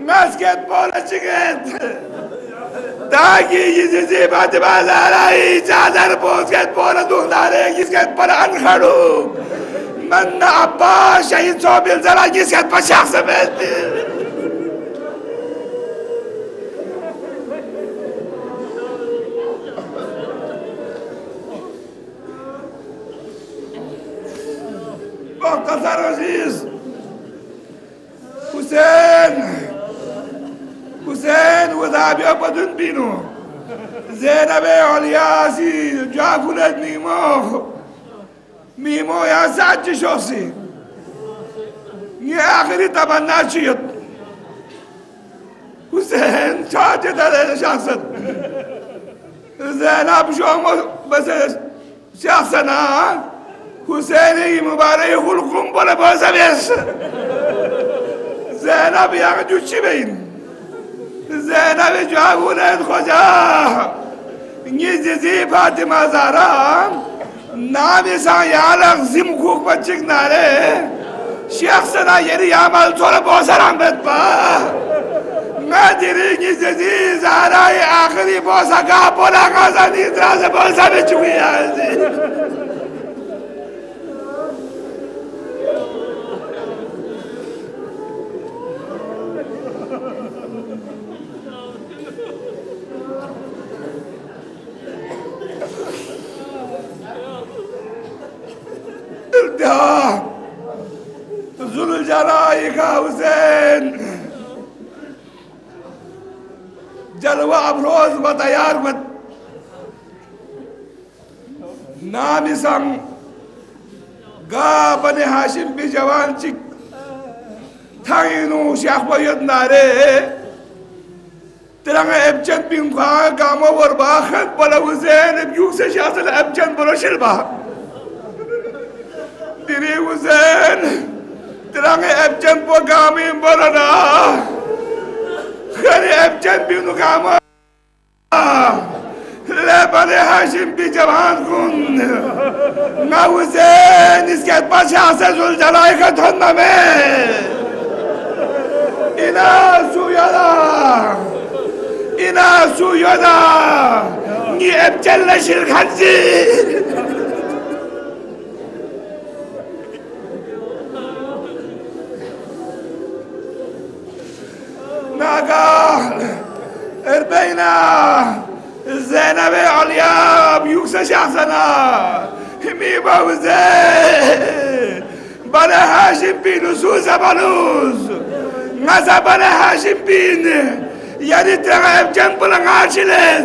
Masket bola çıkıt. Dagi yüzüzü batı bazarayı çadar bozket bola duhları gisket bola anharu. Manna abba şehit sobil zara gisket bola şahsı belli. Muhtasar Aziz Hüseyin وذهبي أبدن بينو زينب علياسي جافولت ميمو يا سعد شخصي يا آخري تمنى شيط حسين شاجد هذا شخصا زينب شو بس شخصنا حسيني مبارك خلقكم بلا بوسه بس زينب يعجو شبين زينب جاونا خجا نيزي فاطمه زهرا نامي سان يالق زمكوك بچك ناره شخصنا يري يعمل طول بوسران بتبا ما ديري نيزي زهرا آخري بوسا قا بولا غازا نيدراز بوسا بچوي هذه Zulcelal ka Hüseyin जलवा अफरोज व तैयार व नामी संग गा बने हाशिम भी जवान चिक थाइनु शेख बयद नारे तरंग एबचन बिंखा गामो वर बाखत बला हुसैन युग से शासन एबचन बरो शिलबा दिरी हुसैन तरंग एबचन पो गामी बरना खरे एबचन बिनु गामा ले बने हाशिम भी जवान कुन ना हुसैन इसके पाछा से जुलजलाल का धन्ना में इना सुयदा ni ebcelle şirkatçı naga erbeyna Zeynep Aliya yüksek şahsana mi bavuze bana Haşim bin Usuza baluz ngaza bana Haşim bin yani tera ebcen bulan açılır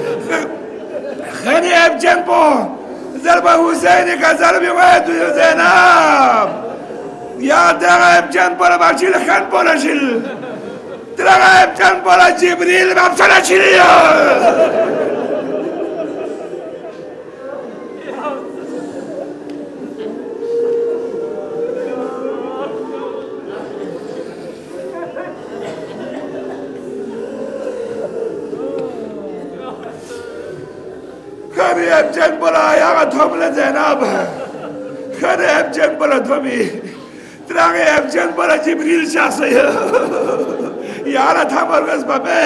hani ebcen bu zerba Hüseyin'i kazar bir vayet Zeynep ya tera ebcen bulan açılır kan bulan açılır tera ebcen bulan Cibril babsan açılıyor खरीब जन बोला यार थोमले ज़ैनब खरीब जन बोला थोमी तरांगे अब जन बोला जिब्रील शास यार था मरगज़ बाबे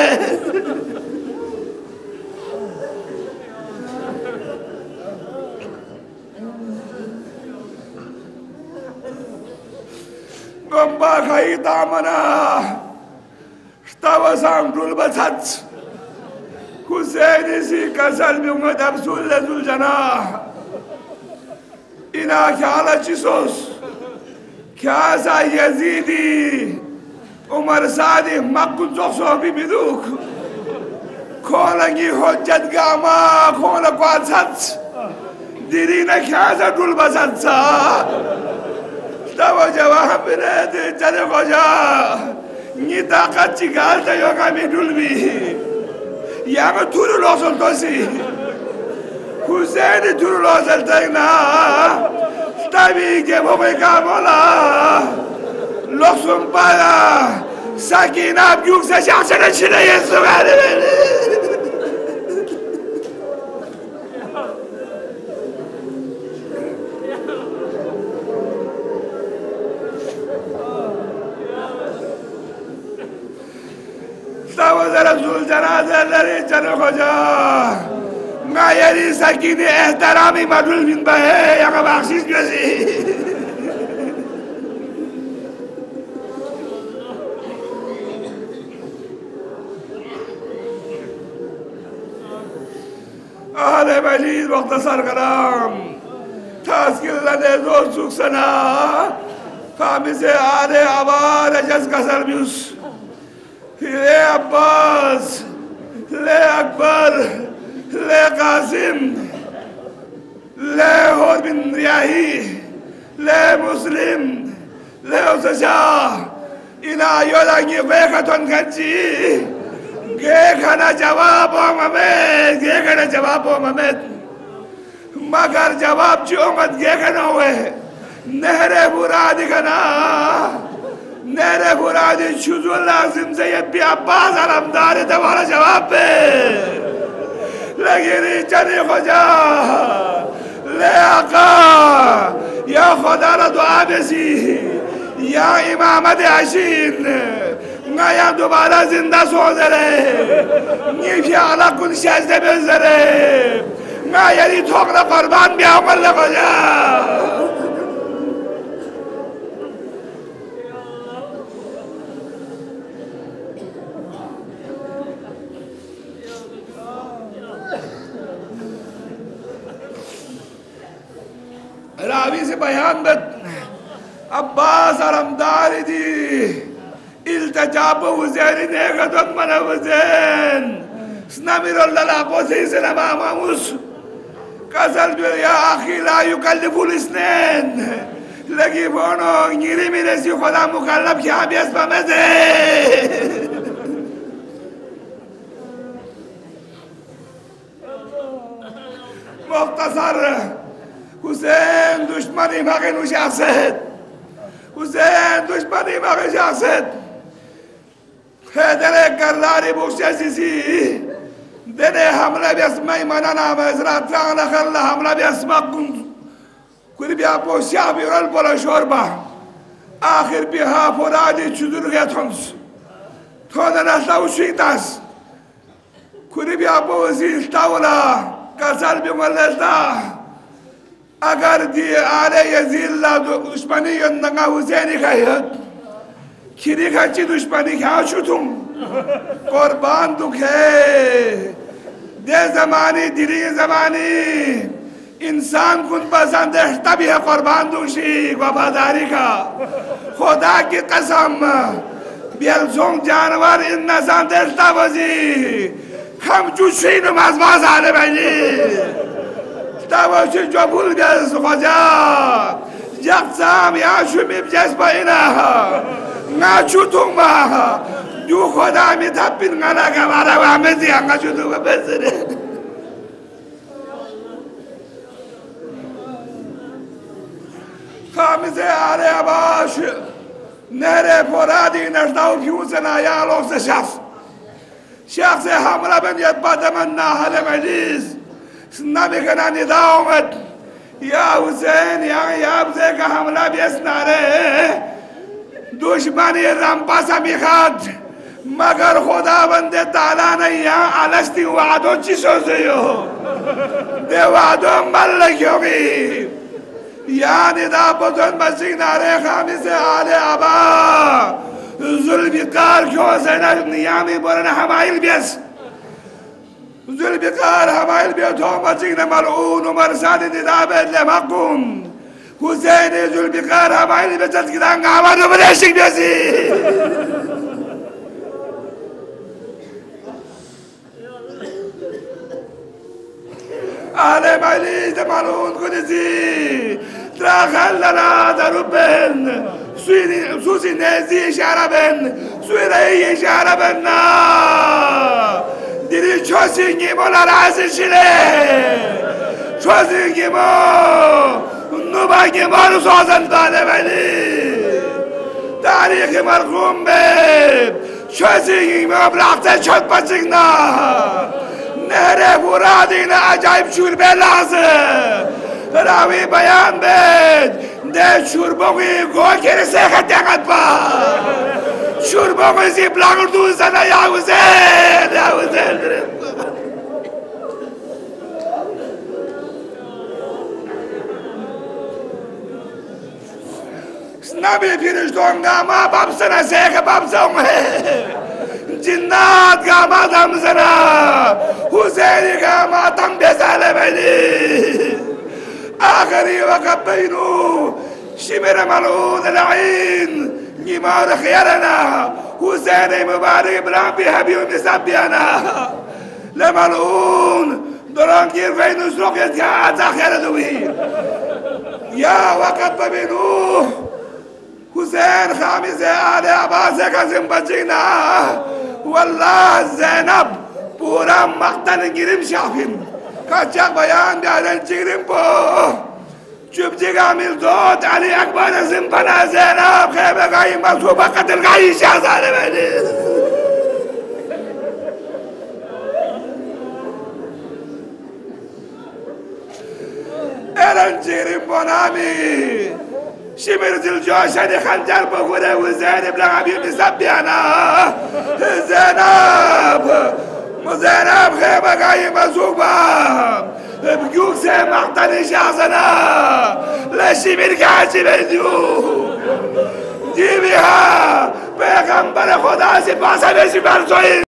गंबा खाई तामना स्तावसां डुल बसाच Hüseyin isi kasal bir umut absulle zulcana ina kâla çisos kâsa Yazidi Umar Sadi makkun çok sohbi biduk kolangi hoccat gama kola kwatsat dirine kâsa dul basatsa tava cevap verdi çare koca ni takat çıkarsa yok ami dulbi Yani turul olsun tosi, Hüseyin'i turul olsun tekna, tabii ki bu bir kamola, loksun para, sakinab yüksek şahsın içine yesu beni. ज़रा ज़ुल जनाज़े लरी चलो खोजा मायरी सकीने एहतरामी मदुल बिन बहे यहाँ बख्शिश कैसी आले मजीद मुख्तसर कलाम तास्किल लने ज़ोर सुखसना फामिसे आले आवार जज़ कसर बिउस ले अब्बास ले अकबर ले कासिम ले होर बिन रियाही ले मुस्लिम ले उसशा इना योदांगी वेकतोन खच्ची गेखना जवाब ममेत गेखना जवाब ममेत मगर जवाब चुमत गेखना हुए नहरे बुरादी खना नहरे बुरादी शुजुल लाजिम से ये भी अब्बास अलमदारी तुम्हारा जवाब पे लेकिन चली खुदा ले आका या खुदा रा दुआ बेसी या इमामत आशीन नया दोबारा जिंदा सोचरे नीचे आला कुछ शायद बेचरे मैं यही थोकरा कुर्बान भी अमल लगा जा रावी से बयान बत अब्बास अलमदारी दी इल्तजाब हुसैन ने कदम मना हुसैन स्नामिरुल्लाह को से सलाम मामूस कसल जो या आखी ला युकल्लिफुल इस्नैन लगी बोनो गिरी मेरे से खुदा मुकल्लफ क्या बेस पमज़े मुख्तसर हुसैन दुश्मनी मगन उशासत हुसैन दुश्मनी मगन उशासत हैदर करलारी बुक्शेसी देने हमला बेस्माई मना नाम इज़रात लाना खल्ला हमला बेस्मा कुछ भी आपको शाबिरल बोला शोरबा आखिर भी हाँ पुरानी चुदुर गया थोड़ा नस्ला उशीतास कुछ भी आपको वज़ीर तावला कसर भी मल्लता अगर दिए आले यज़ील्ला दुश्मनी यंदंगा हुसैनी खायत खिरी खाची दुश्मनी क्या शुतुम कुर्बान दुखे दे ज़मानी दिली ज़मानी इंसान कुन पसंद है तभी है कुर्बान दुशी वफादारी का खुदा की कसम बेलसों जानवर इन नज़ाम देता वजी हम जुशी नमाज बाज आले भाई तवज्जो जो भूल गए खुदा जख्म या शुमीब जस बाइना ना चुतुम जो खुदा में थपिन गाना का मारा हमें दियांगा चुतुम बेसरे खामिसे आले आबाश नहरे पुरादी नज़दाउ क्यों से ना या लोग से शख्स हमला बन यद बदमन्ना हले मजीज़ नबी का निदामत या हुसैन या अब्ज़े का हमला बेस नारे दुश्मनी रंपा समीखात मगर खुदा बंदे ताला नहीं यहाँ अलस्ती वादों चीज़ों से यो दे वादों मल लगोगी या निदापतों मसीह नारे खामी से आले आबा ज़ुल्फ़िकार क्यों से न नियामी बोलना हमारे बेस ज़ुल्फ़िकार हमारे बेटों मसीह न मलऊन उमर सादी निदाबे लेमकुन हुसैन ज़ुल्फ़िकार हमारे बेचत की दांग आवाज़ उपदेशिक बेसी आले मलीज़ मलऊन कुदिसी त्राखलना दरुबन सुसी नेज़ी शराबन सुरेई शराबन ना दिली चोसिंगी मोला राज़िशिले चोसिंगी मो नुबागी मोलू सोज़न बाले वाली तारीख़ मरक़ूम में चोसिंगी मो ब्लाक़ते चोट पचिंगना नहरे बुरादी न अजाइब शूरबे लाज़ रावी बयान बेद दे शूरबोगी गोचर से खत्यागत बा शूरब موقع زیب لانگر دوستانه یا حسین نبی پیرش دونگا ما بابسنا سیخ بابسنا جنات قامات همزنا حسینی قاماتم بزال بني آخري وقت بينو شمر ملعون العين نمار خيارنا حسيني مبارك بلان بيها بيوم سبيانا لملعون دران كير فينو سروق يتكاد خير دوي يا وقت بينو حسين خامس آل عباس قسم بچينا والله زينب پورا مقتل گیریم شافیم کچک بیان دادن چیریم بو چوب جگا میل داد علی اکبر زنبنا زینب خیبه گایی مصوبه قتل گایی شهزاده بینی ایران چیریم بو نامی شمر دل جاشن خنجر بخوره و زینب لغبی مسبیانا زینب زینب خیمه گایی مزوبه بگوک سه مقتل شخصنا لشی مرگاچی بیدیو دیوی ها پیغمبر خدا سپاسه بشی برزوی